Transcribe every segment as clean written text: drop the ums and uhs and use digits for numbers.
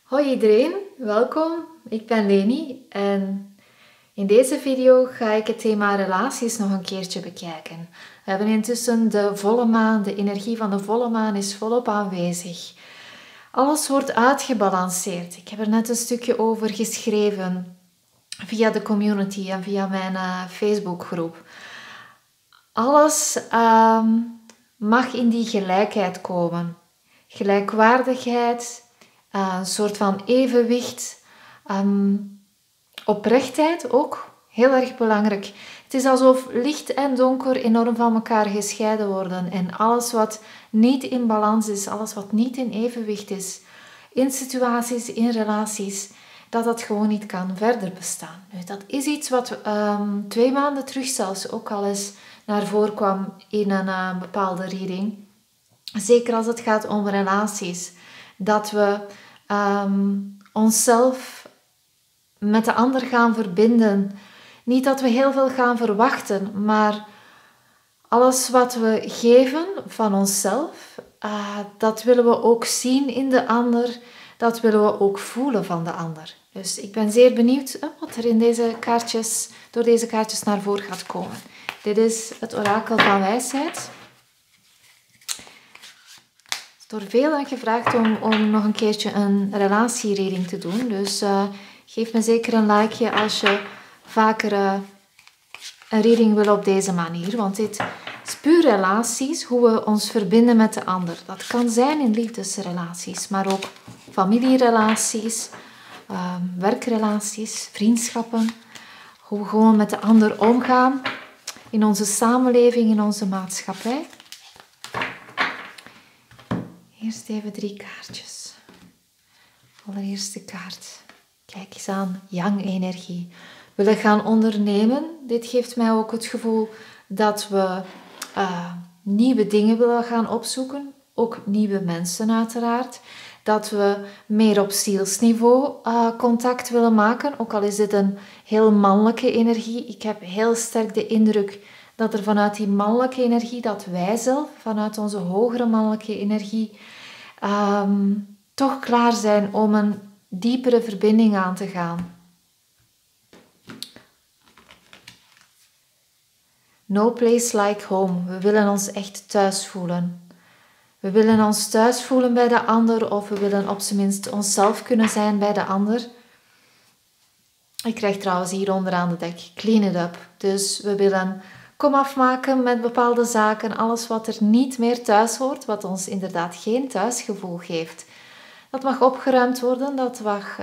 Hoi iedereen, welkom. Ik ben Leni en in deze video ga ik het thema relaties nog een keertje bekijken. We hebben intussen de volle maan, de energie van de volle maan is volop aanwezig. Alles wordt uitgebalanceerd. Ik heb er net een stukje over geschreven via de community en via mijn Facebookgroep. Alles mag in die gelijkheid komen. Gelijkwaardigheid, een soort van evenwicht, oprechtheid ook, heel erg belangrijk. Het is alsof licht en donker enorm van elkaar gescheiden worden en alles wat niet in balans is, alles wat niet in evenwicht is, in situaties, in relaties, dat gewoon niet kan verder bestaan. Nu, dat is iets wat 2 maanden terug zelfs ook al eens naar voren kwam in een bepaalde reading. Zeker als het gaat om relaties. Dat we onszelf met de ander gaan verbinden. Niet dat we heel veel gaan verwachten, maar alles wat we geven van onszelf, dat willen we ook zien in de ander. Dat willen we ook voelen van de ander. Dus ik ben zeer benieuwd wat er in door deze kaartjes naar voren gaat komen. Dit is het orakel van wijsheid. Door velen gevraagd om nog een keertje een relatiereading te doen. Dus geef me zeker een likeje als je vaker een reading wil op deze manier. Want dit is puur relaties, hoe we ons verbinden met de ander. Dat kan zijn in liefdesrelaties, maar ook familierelaties, werkrelaties, vriendschappen. Hoe we gewoon met de ander omgaan in onze samenleving, in onze maatschappij. Eerst even 3 kaartjes. Allereerste kaart. Kijk eens aan, yang-energie. We willen gaan ondernemen. Dit geeft mij ook het gevoel dat we nieuwe dingen willen gaan opzoeken. Ook nieuwe mensen uiteraard. Dat we meer op zielsniveau contact willen maken. Ook al is dit een heel mannelijke energie. Ik heb heel sterk de indruk dat er vanuit die mannelijke energie, dat wij zelf, vanuit onze hogere mannelijke energie, toch klaar zijn om een diepere verbinding aan te gaan. No place like home. We willen ons echt thuis voelen. We willen ons thuis voelen bij de ander, of we willen op zijn minst onszelf kunnen zijn bij de ander. Ik krijg trouwens hier onderaan de dek clean it up. Dus we willen komaf maken met bepaalde zaken. Alles wat er niet meer thuis hoort, wat ons inderdaad geen thuisgevoel geeft. Dat mag opgeruimd worden. Dat mag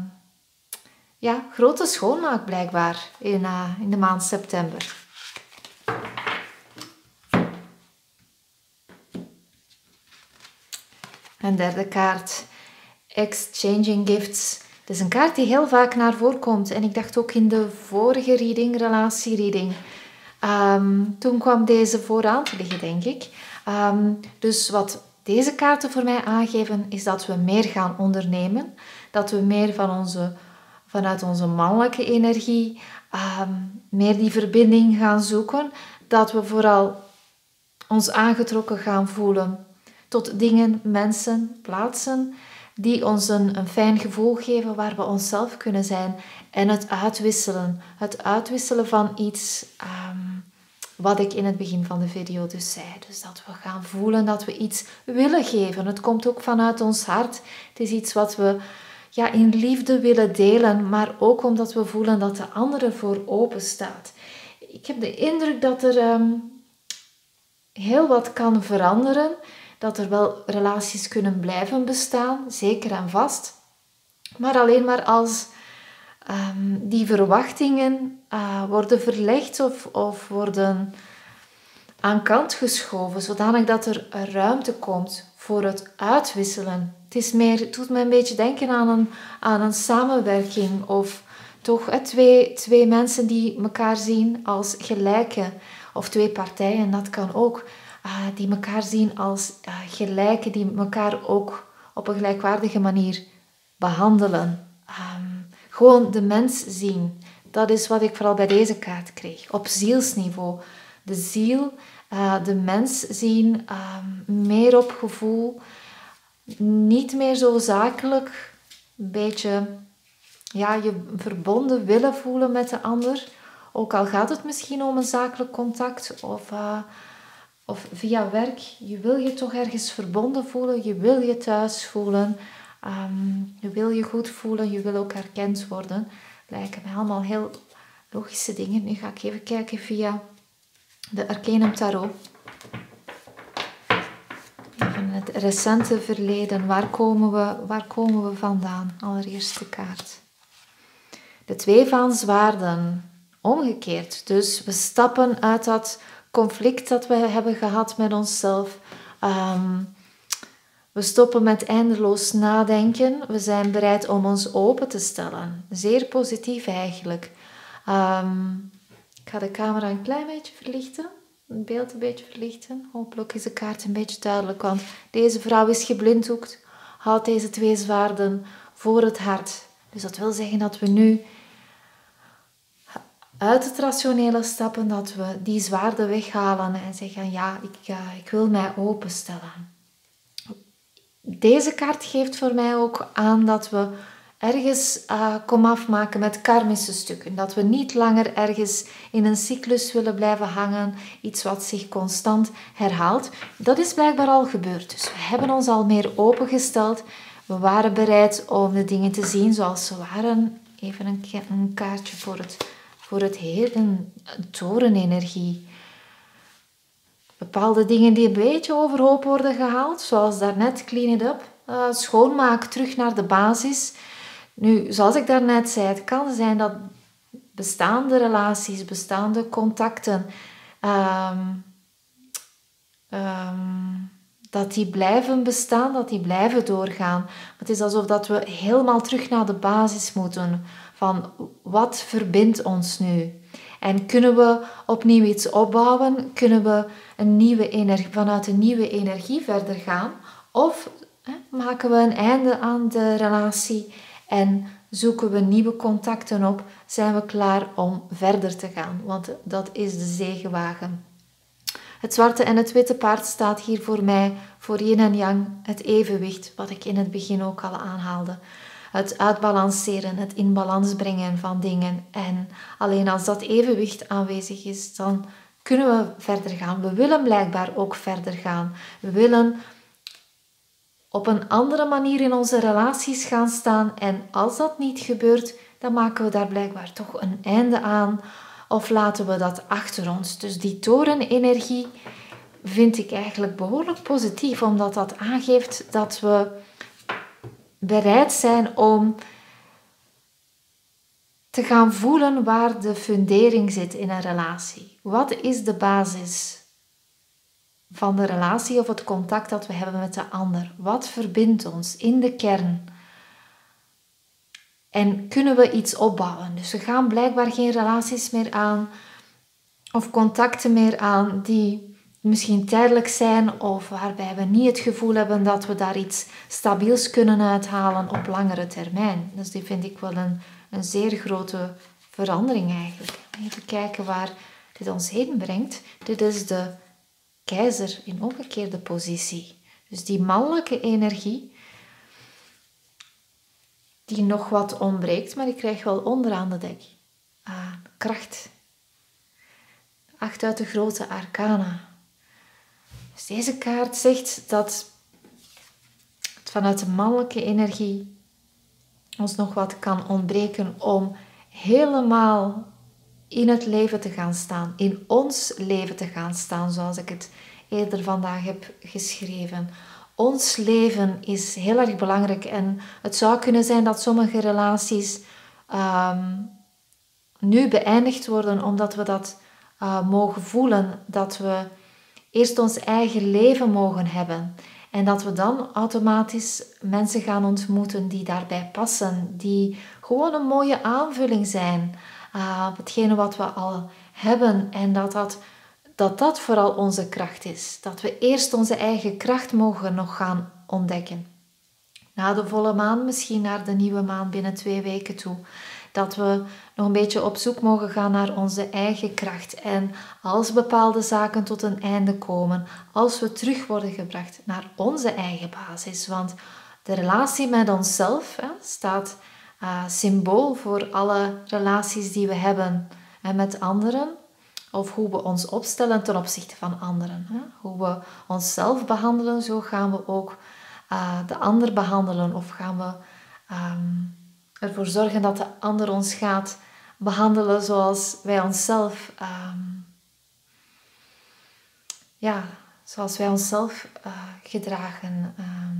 grote schoonmaak blijkbaar in de maand september. En derde kaart. Exchanging gifts. Het is een kaart die heel vaak naar voren komt. En ik dacht ook in de vorige reading, relatiereading. Toen kwam deze vooraan te liggen, denk ik. Dus wat deze kaarten voor mij aangeven, is dat we meer gaan ondernemen. Dat we meer vanuit onze mannelijke energie, meer die verbinding gaan zoeken. Dat we vooral ons aangetrokken gaan voelen tot dingen, mensen, plaatsen die ons een fijn gevoel geven waar we onszelf kunnen zijn. En het uitwisselen van iets wat ik in het begin van de video dus zei. Dus dat we gaan voelen dat we iets willen geven. Het komt ook vanuit ons hart. Het is iets wat we in liefde willen delen, maar ook omdat we voelen dat de ander ervoor open staat. Ik heb de indruk dat er heel wat kan veranderen. Dat er wel relaties kunnen blijven bestaan, zeker en vast. Maar alleen maar als die verwachtingen worden verlegd of worden aan kant geschoven, zodanig dat er ruimte komt voor het uitwisselen. Het doet me een beetje denken aan een samenwerking of toch twee mensen die elkaar zien als gelijken of 2 partijen, dat kan ook. Die elkaar zien als gelijken, die elkaar ook op een gelijkwaardige manier behandelen. Gewoon de mens zien. Dat is wat ik vooral bij deze kaart kreeg. Op zielsniveau. De ziel, de mens zien, meer op gevoel. Niet meer zo zakelijk een beetje je verbonden willen voelen met de ander. Ook al gaat het misschien om een zakelijk contact of via werk. Je wil je toch ergens verbonden voelen. Je wil je thuis voelen. Je wil je goed voelen. Je wil ook erkend worden. Lijken mij allemaal heel logische dingen. Nu ga ik even kijken via de Arcanum Tarot. Even het recente verleden. Waar komen we vandaan? Allereerste kaart. De 2 van zwaarden. Omgekeerd. Dus we stappen uit dat conflict dat we hebben gehad met onszelf. We stoppen met eindeloos nadenken. We zijn bereid om ons open te stellen. Zeer positief eigenlijk. Ik ga de camera een klein beetje verlichten. Het beeld een beetje verlichten. Hopelijk is de kaart een beetje duidelijk. Want deze vrouw is geblinddoekt. Houdt deze 2 zwaarden voor het hart. Dus dat wil zeggen dat we nu uit het rationele stappen, dat we die zwaarden weghalen en zeggen, ik wil mij openstellen. Deze kaart geeft voor mij ook aan dat we ergens komaf maken met karmische stukken. Dat we niet langer ergens in een cyclus willen blijven hangen, iets wat zich constant herhaalt. Dat is blijkbaar al gebeurd. Dus we hebben ons al meer opengesteld. We waren bereid om de dingen te zien zoals ze waren. Even een kaartje voor het heden, een torenenergie. Bepaalde dingen die een beetje overhoop worden gehaald, zoals daarnet clean it up, schoonmaak, terug naar de basis. Nu, zoals ik daarnet zei, het kan zijn dat bestaande relaties, bestaande contacten, dat die blijven bestaan, dat die blijven doorgaan. Het is alsof dat we helemaal terug naar de basis moeten. Van wat verbindt ons nu? En kunnen we opnieuw iets opbouwen? Kunnen we vanuit een nieuwe energie verder gaan? Of maken we een einde aan de relatie en zoeken we nieuwe contacten op? Zijn we klaar om verder te gaan? Want dat is de zegenwagen. Het zwarte en het witte paard staat hier voor mij, voor yin en yang, het evenwicht, wat ik in het begin ook al aanhaalde. Het uitbalanceren, het in balans brengen van dingen. En alleen als dat evenwicht aanwezig is, dan kunnen we verder gaan. We willen blijkbaar ook verder gaan. We willen op een andere manier in onze relaties gaan staan. En als dat niet gebeurt, dan maken we daar blijkbaar toch een einde aan. Of laten we dat achter ons. Dus die torenenergie vind ik eigenlijk behoorlijk positief. Omdat dat aangeeft dat we bereid zijn om te gaan voelen waar de fundering zit in een relatie. Wat is de basis van de relatie of het contact dat we hebben met de ander? Wat verbindt ons in de kern? En kunnen we iets opbouwen? Dus we gaan blijkbaar geen relaties meer aan of contacten meer aan die misschien tijdelijk zijn of waarbij we niet het gevoel hebben dat we daar iets stabiels kunnen uithalen op langere termijn. Dus die vind ik wel een zeer grote verandering eigenlijk. Even kijken waar dit ons heen brengt. Dit is de keizer in omgekeerde positie. Dus die mannelijke energie die nog wat ontbreekt, maar die krijgt wel onderaan de dek. Kracht. 8 uit de grote arcana. Dus deze kaart zegt dat het vanuit de mannelijke energie ons nog wat kan ontbreken om helemaal in het leven te gaan staan. In ons leven te gaan staan, zoals ik het eerder vandaag heb geschreven. Ons leven is heel erg belangrijk en het zou kunnen zijn dat sommige relaties nu beëindigd worden omdat we dat mogen voelen, dat we eerst ons eigen leven mogen hebben en dat we dan automatisch mensen gaan ontmoeten die daarbij passen, die gewoon een mooie aanvulling zijn op hetgene wat we al hebben en dat vooral onze kracht is. Dat we eerst onze eigen kracht mogen nog gaan ontdekken. Na de volle maan, misschien naar de nieuwe maan binnen 2 weken toe. Dat we nog een beetje op zoek mogen gaan naar onze eigen kracht. En als bepaalde zaken tot een einde komen, als we terug worden gebracht naar onze eigen basis. Want De relatie met onszelf staat symbool voor alle relaties die we hebben met anderen. Of hoe we ons opstellen ten opzichte van anderen. Hoe we onszelf behandelen, zo gaan we ook de ander behandelen. Of gaan we ervoor zorgen dat de ander ons gaat behandelen zoals wij onszelf, gedragen.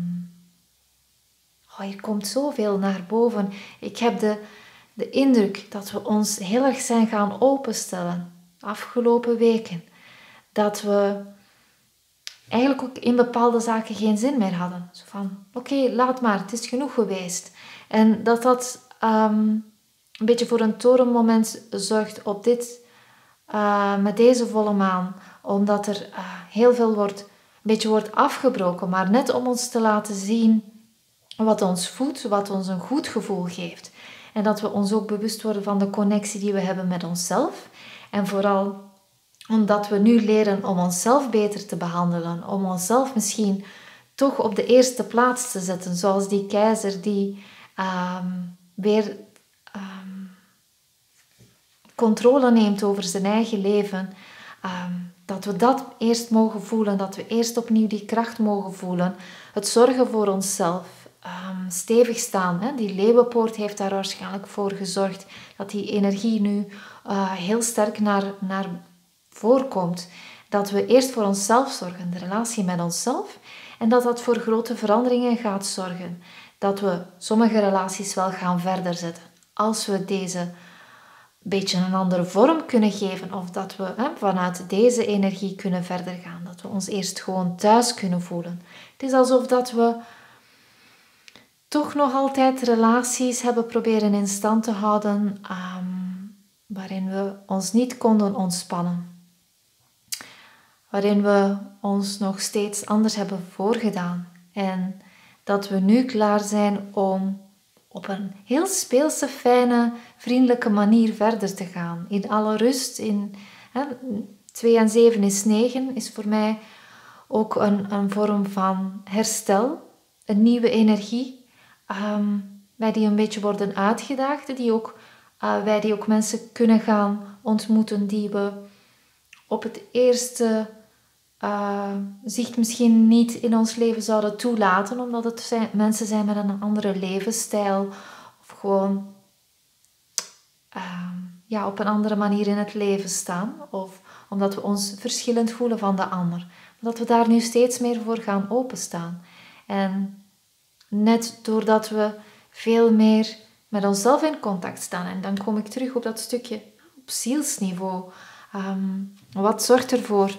Hier komt zoveel naar boven. Ik heb de indruk dat we ons heel erg zijn gaan openstellen de afgelopen weken. Dat we eigenlijk ook in bepaalde zaken geen zin meer hadden. Zo van, oké, laat maar, het is genoeg geweest. En dat een beetje voor een torenmoment zorgt op met deze volle maan. Omdat er heel veel een beetje wordt afgebroken. Maar net om ons te laten zien wat ons voedt, wat ons een goed gevoel geeft. En dat we ons ook bewust worden van de connectie die we hebben met onszelf. En vooral omdat we nu leren om onszelf beter te behandelen. Om onszelf misschien toch op de eerste plaats te zetten. Zoals die keizer die weer controle neemt over zijn eigen leven. Dat we dat eerst mogen voelen. Dat we eerst opnieuw die kracht mogen voelen. Het zorgen voor onszelf. Stevig staan. Die leeuwenpoort heeft daar waarschijnlijk voor gezorgd. Dat die energie nu heel sterk naar voorkomt. Dat we eerst voor onszelf zorgen. De relatie met onszelf. En dat voor grote veranderingen gaat zorgen. Dat we sommige relaties wel gaan verder zetten. Als we deze een beetje een andere vorm kunnen geven. Of dat we vanuit deze energie kunnen verder gaan. Dat we ons eerst gewoon thuis kunnen voelen. Het is alsof dat we toch nog altijd relaties hebben proberen in stand te houden. Waarin we ons niet konden ontspannen. Waarin we ons nog steeds anders hebben voorgedaan. En dat we nu klaar zijn om op een heel speelse, fijne, vriendelijke manier verder te gaan. In alle rust. 2 en 7 is 9. Is voor mij ook een vorm van herstel. Een nieuwe energie. Wij die een beetje worden uitgedaagd. Wij die ook mensen kunnen gaan ontmoeten die we op het eerste zicht misschien niet in ons leven zouden toelaten, omdat het mensen zijn met een andere levensstijl of gewoon op een andere manier in het leven staan, of omdat we ons verschillend voelen van de ander. Dat we daar nu steeds meer voor gaan openstaan. En net doordat we veel meer met onszelf in contact staan, en dan kom ik terug op dat stukje op zielsniveau. Wat zorgt ervoor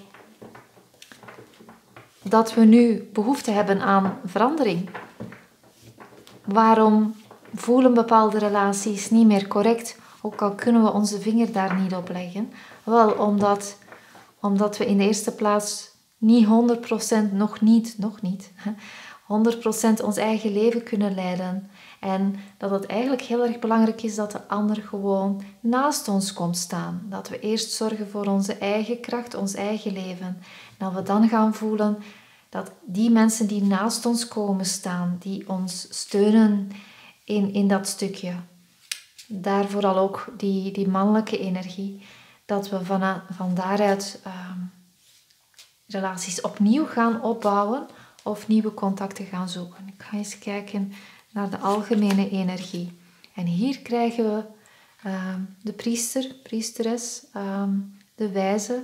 dat we nu behoefte hebben aan verandering? Waarom voelen bepaalde relaties niet meer correct, ook al kunnen we onze vinger daar niet op leggen? Wel, omdat we in de eerste plaats niet 100%, nog niet 100% ons eigen leven kunnen leiden. En dat het eigenlijk heel erg belangrijk is dat de ander gewoon naast ons komt staan. Dat we eerst zorgen voor onze eigen kracht, ons eigen leven. En dat we dan gaan voelen dat die mensen die naast ons komen staan, die ons steunen in dat stukje, daar vooral ook die mannelijke energie, dat we van daaruit relaties opnieuw gaan opbouwen of nieuwe contacten gaan zoeken. Ik ga eens kijken naar de algemene energie. En hier krijgen we de priester, priesteres, de wijze.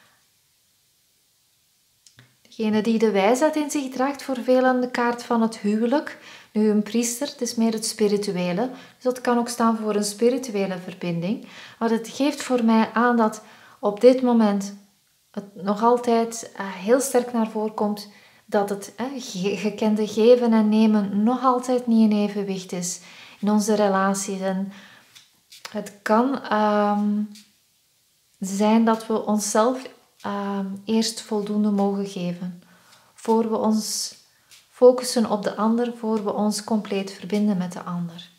Degene die de wijsheid in zich draagt, voor velen de kaart van het huwelijk. Nu, een priester, het is meer het spirituele. Dus dat kan ook staan voor een spirituele verbinding. Maar het geeft voor mij aan dat op dit moment het nog altijd heel sterk naar voren komt dat het gekende geven en nemen nog altijd niet in evenwicht is in onze relaties. En het kan zijn dat we onszelf eerst voldoende mogen geven. Voor we ons focussen op de ander, voor we ons compleet verbinden met de ander.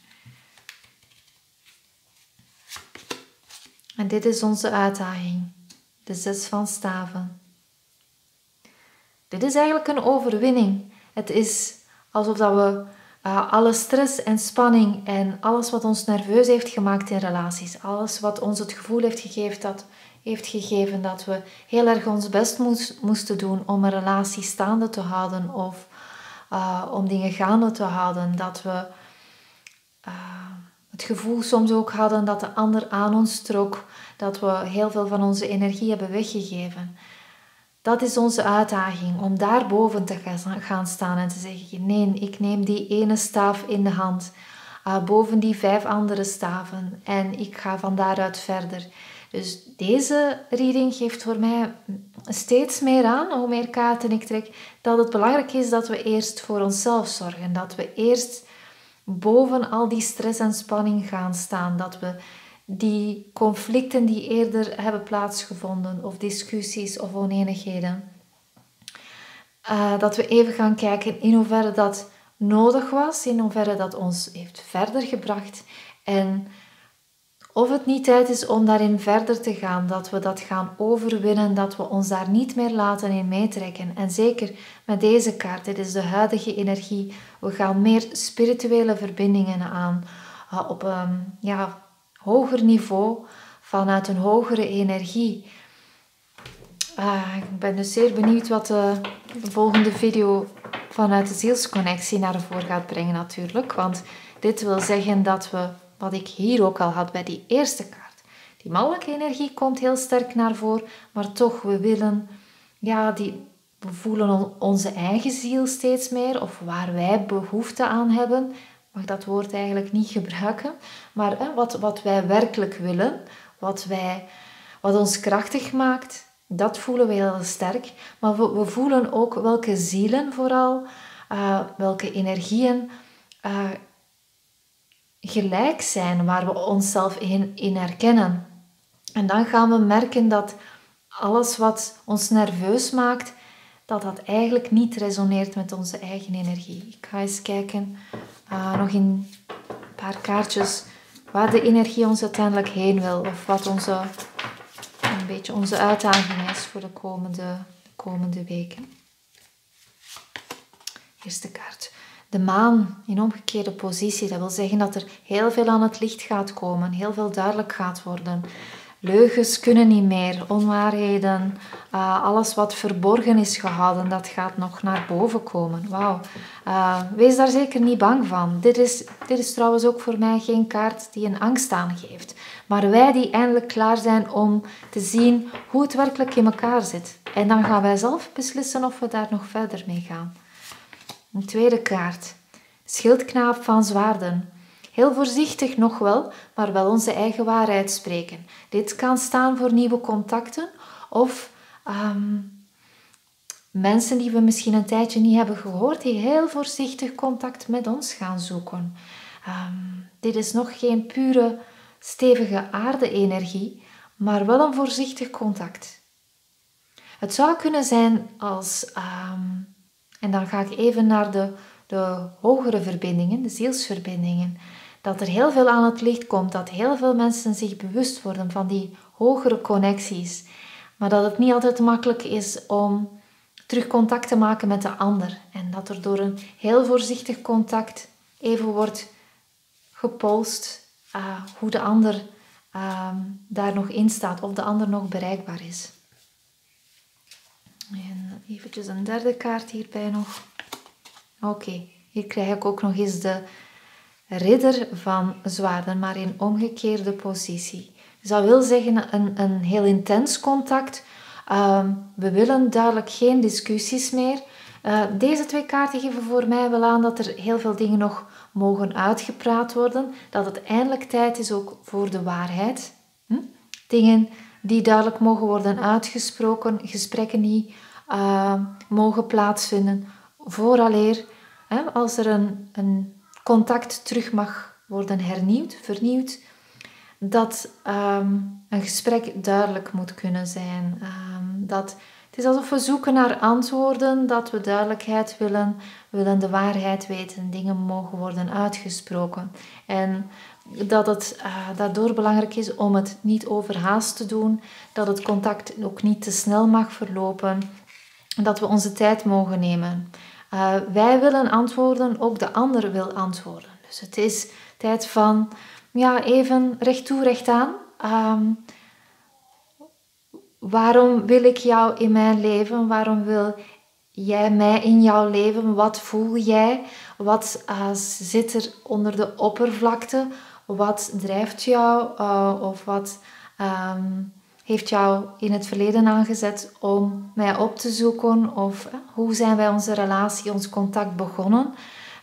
En dit is onze uitdaging. De 6 van staven. Dit is eigenlijk een overwinning. Het is Alsof dat we alle stress en spanning en alles wat ons nerveus heeft gemaakt in relaties, alles wat ons het gevoel heeft gegeven dat we heel erg ons best moesten doen om een relatie staande te houden of om dingen gaande te houden, dat we het gevoel soms ook hadden dat de ander aan ons trok, dat we heel veel van onze energie hebben weggegeven. Dat is onze uitdaging, om daarboven te gaan staan en te zeggen, nee, ik neem die ene staaf in de hand, boven die 5 andere staven en ik ga van daaruit verder. Dus deze reading geeft voor mij steeds meer aan, hoe meer kaarten ik trek, dat het belangrijk is dat we eerst voor onszelf zorgen, dat we eerst boven al die stress en spanning gaan staan, dat we die conflicten die eerder hebben plaatsgevonden, of discussies of oneenigheden, dat we even gaan kijken in hoeverre dat nodig was, in hoeverre dat ons heeft verder gebracht en of het niet tijd is om daarin verder te gaan, dat we dat gaan overwinnen, dat we ons daar niet meer laten in meetrekken. En zeker met deze kaart, dit is de huidige energie, we gaan meer spirituele verbindingen aan op een hoger niveau, vanuit een hogere energie. Ik ben dus zeer benieuwd wat de volgende video vanuit de zielsconnectie naar voren gaat brengen natuurlijk. Want dit wil zeggen dat we, wat ik hier ook al had bij die eerste kaart, die mannelijke energie komt heel sterk naar voren, maar toch, we willen, we voelen onze eigen ziel steeds meer, of waar wij behoefte aan hebben. Ik mag dat woord eigenlijk niet gebruiken, maar wat wij werkelijk willen, wat ons krachtig maakt, dat voelen we heel sterk. Maar we voelen ook welke zielen vooral, welke energieën gelijk zijn, waar we onszelf in herkennen. En dan gaan we merken dat alles wat ons nerveus maakt, dat eigenlijk niet resoneert met onze eigen energie. Ik ga eens kijken, nog in een paar kaartjes, waar de energie ons uiteindelijk heen wil, of wat een beetje onze uitdaging is voor de komende weken. Eerste kaart. De maan in omgekeerde positie, dat wil zeggen dat er heel veel aan het licht gaat komen, heel veel duidelijk gaat worden. Leugens kunnen niet meer, onwaarheden, alles wat verborgen is gehouden, dat gaat nog naar boven komen. Wauw. Wees daar zeker niet bang van. Dit is trouwens ook voor mij geen kaart die een angst aangeeft. Maar wij die eindelijk klaar zijn om te zien hoe het werkelijk in elkaar zit. En dan gaan wij zelf beslissen of we daar nog verder mee gaan. Een tweede kaart. Schildknaap van zwaarden. Heel voorzichtig nog wel, maar wel onze eigen waarheid spreken. Dit kan staan voor nieuwe contacten of mensen die we misschien een tijdje niet hebben gehoord, die heel voorzichtig contact met ons gaan zoeken. Dit is nog geen pure, stevige aarde-energie, maar wel een voorzichtig contact. Het zou kunnen zijn als... en dan ga ik even naar de hogere verbindingen, de zielsverbindingen. Dat er heel veel aan het licht komt, dat heel veel mensen zich bewust worden van die hogere connecties. Maar dat het niet altijd makkelijk is om terug contact te maken met de ander. En dat er door een heel voorzichtig contact even wordt gepolst hoe de ander daar nog in staat, of de ander nog bereikbaar is. En eventjes een derde kaart hierbij nog. Oké, hier krijg ik ook nog eens de ridder van zwaarden, maar in omgekeerde positie. Dus dat wil zeggen een heel intens contact. We willen duidelijk geen discussies meer. Deze twee kaarten geven voor mij wel aan dat er heel veel dingen nog mogen uitgepraat worden. Dat het eindelijk tijd is ook voor de waarheid. Dingen die duidelijk mogen worden uitgesproken, gesprekken die mogen plaatsvinden vooraleer, als er een contact terug mag worden vernieuwd, dat een gesprek duidelijk moet kunnen zijn. Dat het is alsof we zoeken naar antwoorden, dat we duidelijkheid willen de waarheid weten, dingen mogen worden uitgesproken. En dat het daardoor belangrijk is om het niet overhaast te doen, dat het contact ook niet te snel mag verlopen, dat we onze tijd mogen nemen. Wij willen antwoorden, ook de ander wil antwoorden. Dus het is tijd van even recht toe, recht aan. Waarom wil ik jou in mijn leven? Waarom wil jij mij in jouw leven? Wat voel jij? Wat zit er onder de oppervlakte? Wat drijft jou? Of wat heeft jou in het verleden aangezet om mij op te zoeken? Of hoe zijn wij onze relatie, ons contact begonnen?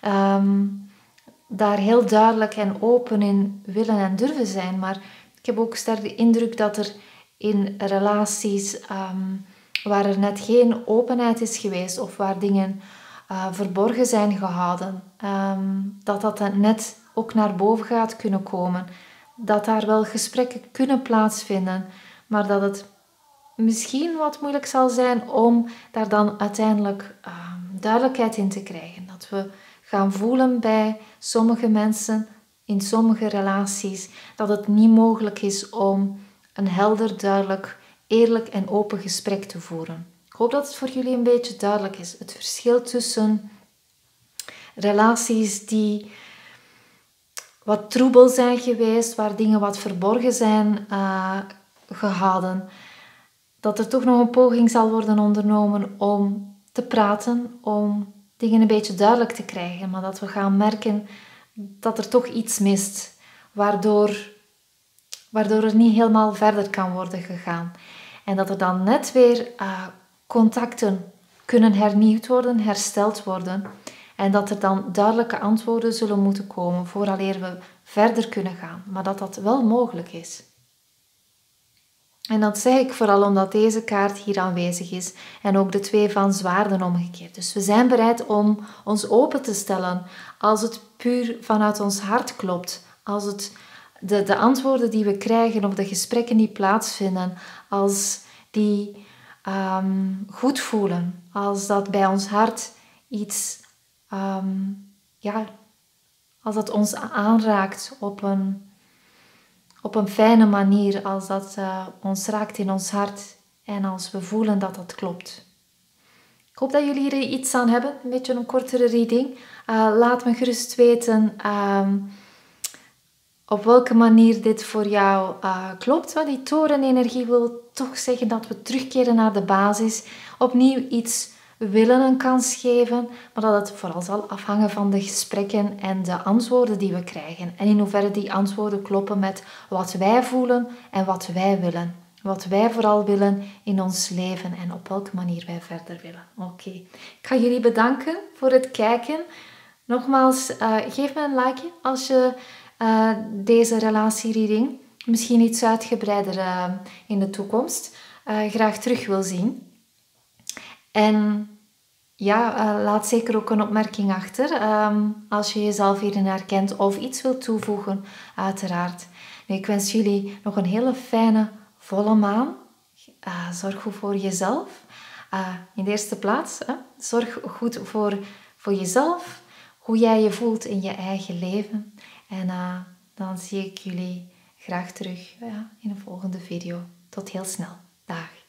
Daar heel duidelijk en open in willen en durven zijn. Maar ik heb ook sterk de indruk dat er in relaties waar er net geen openheid is geweest of waar dingen verborgen zijn gehouden, dat net ook naar boven gaat kunnen komen. Dat daar wel gesprekken kunnen plaatsvinden, maar dat het misschien wat moeilijk zal zijn om daar dan uiteindelijk duidelijkheid in te krijgen. Dat we gaan voelen bij sommige mensen, in sommige relaties, dat het niet mogelijk is om een helder, duidelijk, eerlijk en open gesprek te voeren. Ik hoop dat het voor jullie een beetje duidelijk is. Het verschil tussen relaties die wat troebel zijn geweest, waar dingen wat verborgen zijn gehouden, dat er toch nog een poging zal worden ondernomen om te praten, om dingen een beetje duidelijk te krijgen, maar dat we gaan merken dat er toch iets mist, waardoor er niet helemaal verder kan worden gegaan. En dat er dan net weer contacten kunnen hernieuwd worden, hersteld worden. En dat er dan duidelijke antwoorden zullen moeten komen vooraleer we verder kunnen gaan. Maar dat dat wel mogelijk is. En dat zeg ik vooral omdat deze kaart hier aanwezig is. En ook de 2 van zwaarden omgekeerd. Dus we zijn bereid om ons open te stellen als het puur vanuit ons hart klopt. Als het de antwoorden die we krijgen of de gesprekken die plaatsvinden, als die goed voelen. Als dat bij ons hart iets, als dat ons aanraakt op een fijne manier, als dat ons raakt in ons hart en als we voelen dat dat klopt. Ik hoop dat jullie hier iets aan hebben, een beetje een kortere reading. Laat me gerust weten op welke manier dit voor jou klopt. Want die torenenergie wil toch zeggen dat we terugkeren naar de basis, opnieuw iets willen een kans geven, maar dat het vooral zal afhangen van de gesprekken en de antwoorden die we krijgen. En in hoeverre die antwoorden kloppen met wat wij voelen en wat wij willen. Wat wij vooral willen in ons leven en op welke manier wij verder willen. Oké. Ik ga jullie bedanken voor het kijken. Nogmaals, geef me een like als je deze relatiereading misschien iets uitgebreider in de toekomst graag terug wil zien. En laat zeker ook een opmerking achter als je jezelf hierin herkent of iets wilt toevoegen, uiteraard. Nu, ik wens jullie nog een hele fijne volle maan. Zorg goed voor jezelf. In de eerste plaats, zorg goed voor jezelf, hoe jij je voelt in je eigen leven. En dan zie ik jullie graag terug in een volgende video. Tot heel snel. Dag.